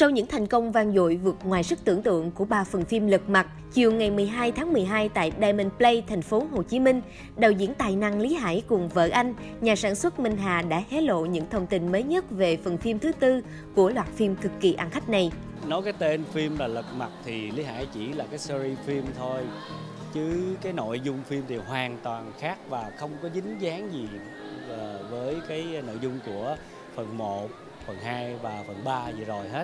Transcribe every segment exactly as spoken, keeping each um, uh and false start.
Sau những thành công vang dội vượt ngoài sức tưởng tượng của ba phần phim Lật Mặt, chiều ngày mười hai tháng mười hai tại Diamond Play, thành phố Hồ Chí Minh, đạo diễn tài năng Lý Hải cùng vợ anh, nhà sản xuất Minh Hà đã hé lộ những thông tin mới nhất về phần phim thứ tư của loạt phim cực kỳ ăn khách này. Nói cái tên phim là Lật Mặt thì Lý Hải chỉ là cái series phim thôi, chứ cái nội dung phim thì hoàn toàn khác và không có dính dáng gì với cái nội dung của phần một, phần hai và phần ba gì rồi hết.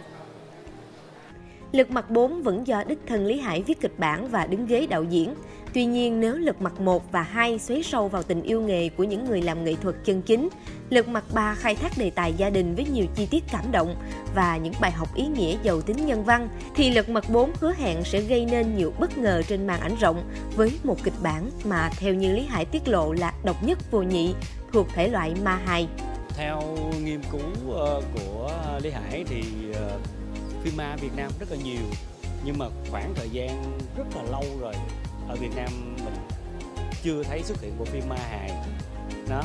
Lật Mặt bốn vẫn do đích thân Lý Hải viết kịch bản và đứng ghế đạo diễn. Tuy nhiên, nếu Lật Mặt một và hai xoáy sâu vào tình yêu nghề của những người làm nghệ thuật chân chính, Lật Mặt ba khai thác đề tài gia đình với nhiều chi tiết cảm động và những bài học ý nghĩa giàu tính nhân văn, thì Lật Mặt bốn hứa hẹn sẽ gây nên nhiều bất ngờ trên màn ảnh rộng với một kịch bản mà theo như Lý Hải tiết lộ là độc nhất vô nhị, thuộc thể loại ma hài. Theo nghiên cứu của Lý Hải thì phim ma Việt Nam rất là nhiều, nhưng mà khoảng thời gian rất là lâu rồi ở Việt Nam mình chưa thấy xuất hiện bộ phim ma hài. Đó,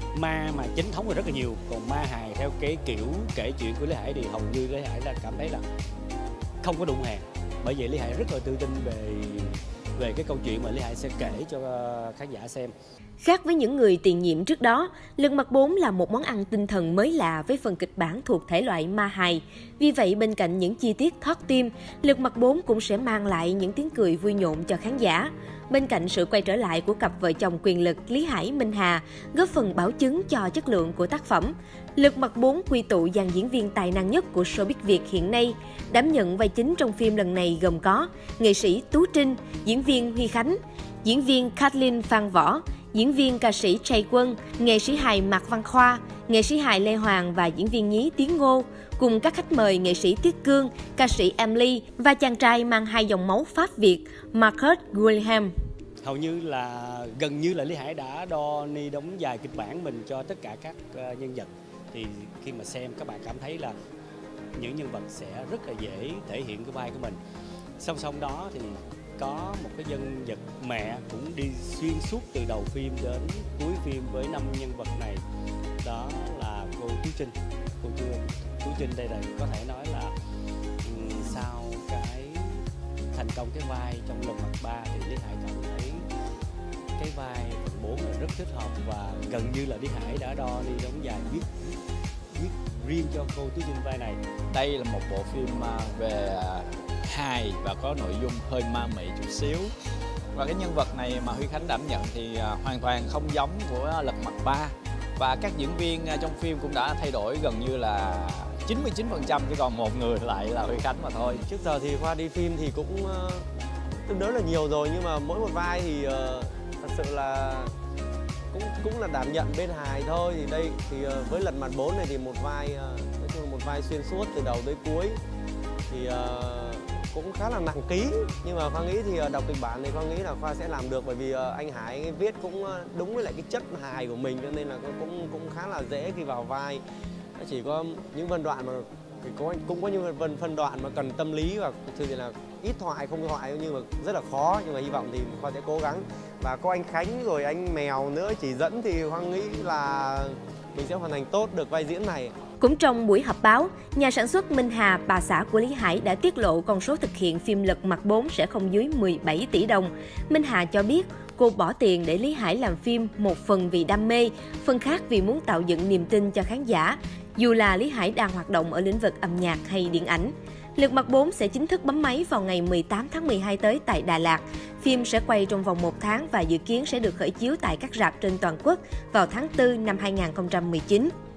ma mà chính thống là rất là nhiều, còn ma hài theo cái kiểu kể chuyện của Lý Hải thì hầu như Lý Hải là cảm thấy là không có đụng hàng. Bởi vậy Lý Hải rất là tự tin về về cái câu chuyện mà Lý Hải sẽ kể cho khán giả xem. Khác với những người tiền nhiệm trước đó, Lật Mặt bốn là một món ăn tinh thần mới lạ với phần kịch bản thuộc thể loại ma hài. Vì vậy, bên cạnh những chi tiết thót tim, Lật Mặt bốn cũng sẽ mang lại những tiếng cười vui nhộn cho khán giả. Bên cạnh sự quay trở lại của cặp vợ chồng quyền lực Lý Hải Minh Hà, góp phần bảo chứng cho chất lượng của tác phẩm, Lật Mặt bốn quy tụ dàn diễn viên tài năng nhất của showbiz Việt hiện nay. Đảm nhận vai chính trong phim lần này gồm có nghệ sĩ Tú Trinh, diễn viên Huy Khánh, diễn viên Kathleen Phan Võ, diễn viên ca sĩ Trey Quân, nghệ sĩ hài Mạc Văn Khoa, nghệ sĩ hài Lê Hoàng và diễn viên nhí Tiến Ngô, cùng các khách mời nghệ sĩ Tiết Cương, ca sĩ Emily và chàng trai mang hai dòng máu Pháp Việt Marcus William. Hầu như là gần như là Lý Hải đã đo ni đóng dài kịch bản mình cho tất cả các nhân vật, thì khi mà xem các bạn cảm thấy là những nhân vật sẽ rất là dễ thể hiện cái vai của mình. Song song đó thì có một cái nhân vật mẹ cũng đi xuyên suốt từ đầu phim đến cuối phim với năm nhân vật này, đó là cô Tú Trinh. Cô chưa Tú Trinh đây là có thể nói là um, sau cái thành công cái vai trong Lật Mặt ba thì Lý Hải cảm thấy cái vai phần bốn là rất thích hợp và gần như là Lý Hải đã đo đi đóng dài viết viết riêng cho cô Tú Trinh vai này. Đây là một bộ phim về hài và có nội dung hơi ma mị chút xíu. Và cái nhân vật này mà Huy Khánh đảm nhận thì hoàn toàn không giống của Lật Mặt ba. Và các diễn viên trong phim cũng đã thay đổi gần như là chín mươi chín phần trăm, chỉ còn một người lại là Huy Khánh mà thôi. Trước giờ thì Khoa đi phim thì cũng uh, tương đối là nhiều rồi, nhưng mà mỗi một vai thì uh, thật sự là cũng cũng là đảm nhận bên hài thôi. Thì đây thì uh, với Lật Mặt bốn này thì một vai uh, nói chung là một vai xuyên suốt từ đầu tới cuối thì uh, cũng khá là nặng ký, nhưng mà Khoa nghĩ thì uh, đọc kịch bản thì Khoa nghĩ là Khoa sẽ làm được, bởi vì uh, anh Hải anh viết cũng uh, đúng với lại cái chất hài của mình, cho nên là cũng cũng khá là dễ khi vào vai. Nó chỉ có những phân đoạn mà thì có cũng có những phân phân đoạn mà cần tâm lý và thực sự là ít thoại không thoại, nhưng mà rất là khó, nhưng mà hy vọng thì Khoa sẽ cố gắng. Và có anh Khánh rồi anh Mèo nữa chỉ dẫn thì Khoa nghĩ là mình sẽ hoàn thành tốt được vai diễn này. Cũng trong buổi họp báo, nhà sản xuất Minh Hà, bà xã của Lý Hải đã tiết lộ con số thực hiện phim Lật Mặt bốn sẽ không dưới mười bảy tỷ đồng. Minh Hà cho biết cô bỏ tiền để Lý Hải làm phim một phần vì đam mê, phần khác vì muốn tạo dựng niềm tin cho khán giả, dù là Lý Hải đang hoạt động ở lĩnh vực âm nhạc hay điện ảnh. Lật Mặt bốn sẽ chính thức bấm máy vào ngày mười tám tháng mười hai tới tại Đà Lạt. Phim sẽ quay trong vòng một tháng và dự kiến sẽ được khởi chiếu tại các rạp trên toàn quốc vào tháng tư năm hai nghìn không trăm mười chín.